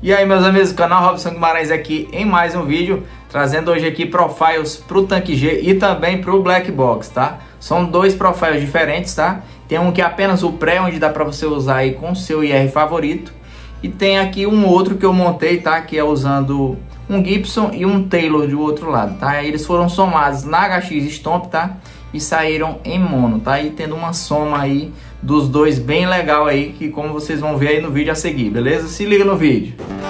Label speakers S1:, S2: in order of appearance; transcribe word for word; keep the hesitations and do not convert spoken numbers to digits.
S1: E aí, meus amigos do canal, Robson Guimarães aqui em mais um vídeo, trazendo hoje aqui profiles para o Tanque G e também para o Black Box, tá? São dois profiles diferentes, tá? Tem um que é apenas o pré, onde dá para você usar aí com o seu I R favorito. E tem aqui um outro que eu montei, tá? Que é usando um Gibson e um Taylor do outro lado, tá? Eles foram somados na H X Stomp, tá? E saíram em mono, tá? E tendo uma soma aí dos dois bem legal aí, que como vocês vão ver aí no vídeo a seguir, beleza? Se liga no vídeo.